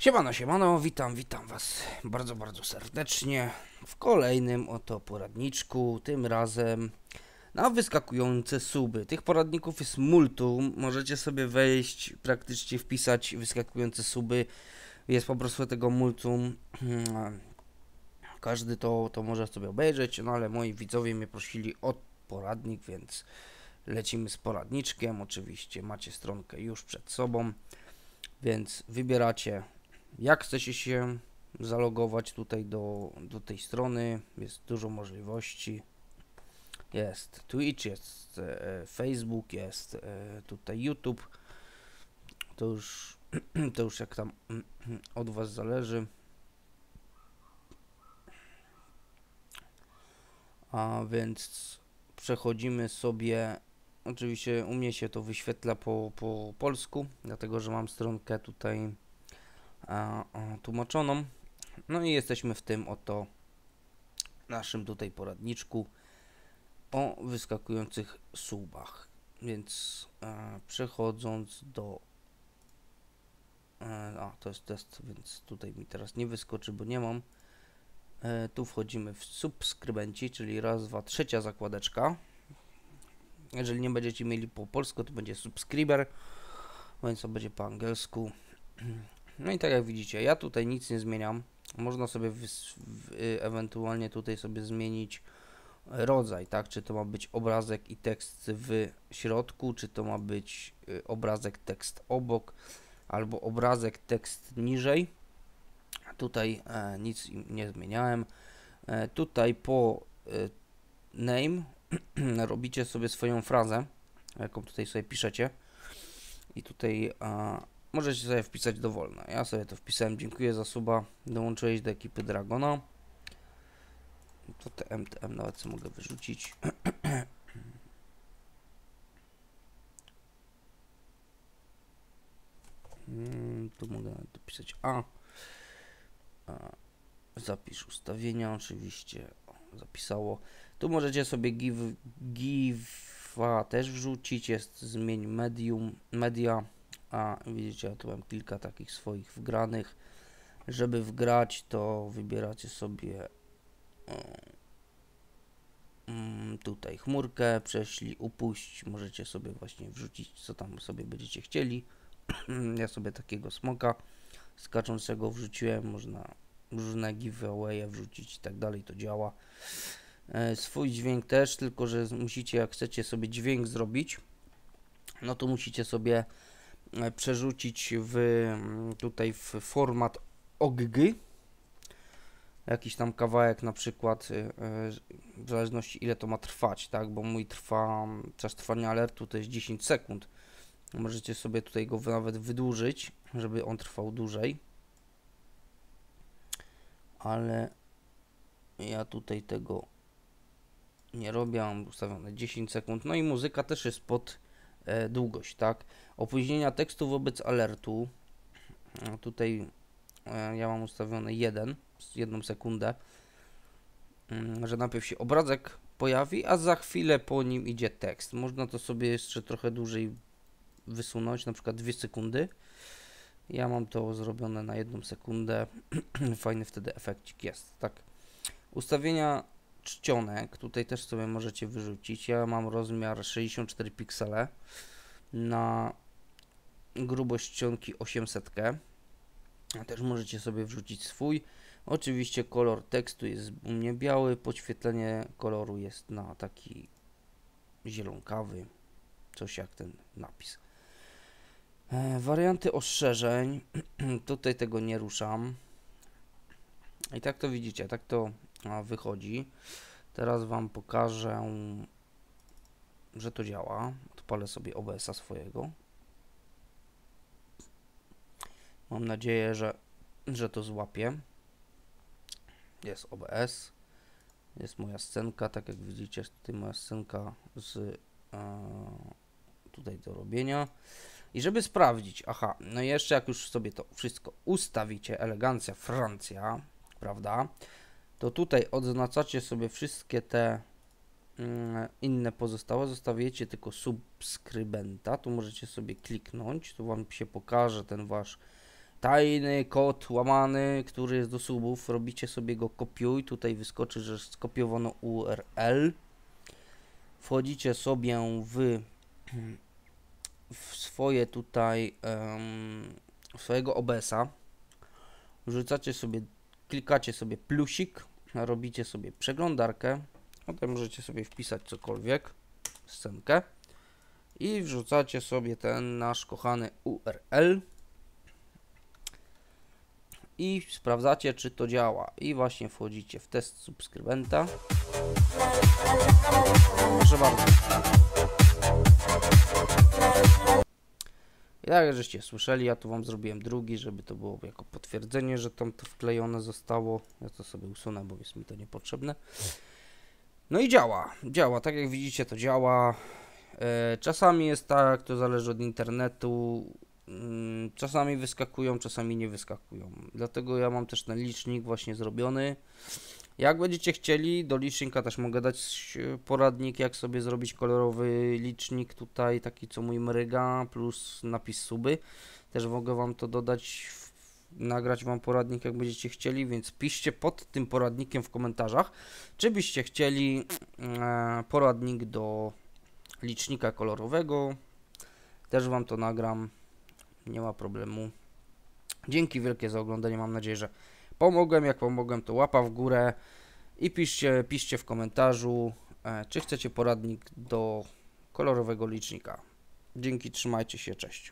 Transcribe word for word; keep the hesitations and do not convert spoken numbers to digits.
Siemano, siemano, witam, witam was bardzo, bardzo serdecznie w kolejnym oto poradniczku, tym razem na wyskakujące suby. Tych poradników jest multum, możecie sobie wejść, praktycznie wpisać wyskakujące suby, jest po prostu tego multum, każdy to, to może sobie obejrzeć, no ale moi widzowie mnie prosili o poradnik, więc lecimy z poradniczkiem, oczywiście macie stronkę już przed sobą, więc wybieracie. Jak chcecie się zalogować tutaj do, do tej strony, jest dużo możliwości. Jest Twitch, jest e, Facebook, jest e, tutaj YouTube. To już, to już jak tam od was zależy. A więc przechodzimy sobie, oczywiście u mnie się to wyświetla po, po polsku, dlatego że mam stronkę tutaj a, a, tłumaczoną. No i jesteśmy w tym oto naszym tutaj poradniczku o wyskakujących subach. Więc e, przechodząc do e, a to jest test, więc tutaj mi teraz nie wyskoczy, bo nie mam. E, tu wchodzimy w subskrybenci, czyli raz, dwa, trzecia zakładeczka. Jeżeli nie będziecie mieli po polsku, to będzie subskryber, więc to będzie po angielsku. No i tak jak widzicie, ja tutaj nic nie zmieniam. Można sobie w, w, ewentualnie tutaj sobie zmienić rodzaj, tak? Czy to ma być obrazek i tekst w środku, czy to ma być y, obrazek, tekst obok, albo obrazek, tekst niżej. Tutaj e, nic nie zmieniałem. E, tutaj po e, name robicie sobie swoją frazę, jaką tutaj sobie piszecie. I tutaj e, możecie sobie wpisać dowolne. Ja sobie to wpisałem. Dziękuję za suba. Dołączyłeś do ekipy Dragona. To T M, T M nawet co mogę wyrzucić. hmm, tu mogę dopisać A. A. Zapisz ustawienia, oczywiście. O, zapisało. Tu możecie sobie give, give'a też wrzucić. Jest zmień medium, media. A widzicie, ja tu mam kilka takich swoich wgranych. Żeby wgrać, to wybieracie sobie tutaj chmurkę, prześlij, upuść, możecie sobie właśnie wrzucić, co tam sobie będziecie chcieli. Ja sobie takiego smoka skaczącego wrzuciłem, można różne giveawaye wrzucić i tak dalej, to działa. E, swój dźwięk też, tylko że musicie, jak chcecie sobie dźwięk zrobić, no to musicie sobie przerzucić w tutaj w format O G G. Jakiś tam kawałek, na przykład w zależności ile to ma trwać, tak, bo mój trwa, czas trwania alertu to jest dziesięć sekund. Możecie sobie tutaj go nawet wydłużyć, żeby on trwał dłużej. Ale ja tutaj tego nie robię, mam ustawione dziesięć sekund. No i muzyka też jest pod e, długość, tak. Opóźnienia tekstu wobec alertu. Tutaj e, ja mam ustawione jeden, jedną sekundę. Że najpierw się obrazek pojawi, a za chwilę po nim idzie tekst. Można to sobie jeszcze trochę dłużej wysunąć, na przykład dwie sekundy. Ja mam to zrobione na jedną sekundę. Fajny wtedy efekcik jest, tak. Ustawienia czcionek, tutaj też sobie możecie wyrzucić. Ja mam rozmiar sześćdziesiąt cztery piksele na grubość czcionki osiemset. Też możecie sobie wrzucić swój. Oczywiście kolor tekstu jest u mnie biały, podświetlenie koloru jest na taki zielonkawy, coś jak ten napis. E, warianty ostrzeżeń, tutaj tego nie ruszam. I tak to widzicie, tak to a, wychodzi. Teraz Wam pokażę, że to działa. Odpalę sobie O B S-a swojego. Mam nadzieję, że, że to złapie. Jest O B S, jest moja scenka, tak jak widzicie, jest tutaj moja scenka z e, tutaj do robienia. I żeby sprawdzić, aha, no i jeszcze jak już sobie to wszystko ustawicie, elegancja Francja, prawda, to tutaj odznaczacie sobie wszystkie te mm, inne pozostałe, zostawiacie tylko subskrybenta, tu możecie sobie kliknąć, tu Wam się pokaże ten Wasz tajny kod łamany, który jest do subów, robicie sobie go kopiuj, tutaj wyskoczy, że skopiowano U R L. Wchodzicie sobie w, w swoje tutaj, um, swojego O B S-a, wrzucacie sobie, klikacie sobie plusik, robicie sobie przeglądarkę, potem możecie sobie wpisać cokolwiek, scenkę i wrzucacie sobie ten nasz kochany U R L i sprawdzacie, czy to działa, i właśnie wchodzicie w test subskrybenta. Proszę bardzo. I tak jak żeście słyszeli, ja tu wam zrobiłem drugi, żeby to było jako potwierdzenie, że tam to wklejone zostało. Ja to sobie usunę, bo jest mi to niepotrzebne. No i działa, działa, tak jak widzicie, to działa. E, czasami jest tak, to zależy od internetu. Mm, czasami wyskakują, czasami nie wyskakują. Dlatego ja mam też ten licznik właśnie zrobiony. Jak będziecie chcieli, do licznika też mogę dać poradnik, jak sobie zrobić kolorowy licznik tutaj, taki co mój mryga, plus napis suby. Też mogę wam to dodać, nagrać wam poradnik, jak będziecie chcieli, więc piszcie pod tym poradnikiem w komentarzach, czy byście chcieli e, poradnik do licznika kolorowego. Też wam to nagram, nie ma problemu. Dzięki wielkie za oglądanie, mam nadzieję, że pomogłem. Jak pomogłem, to łapa w górę i piszcie, piszcie w komentarzu, e, czy chcecie poradnik do kolorowego licznika. Dzięki, trzymajcie się, cześć.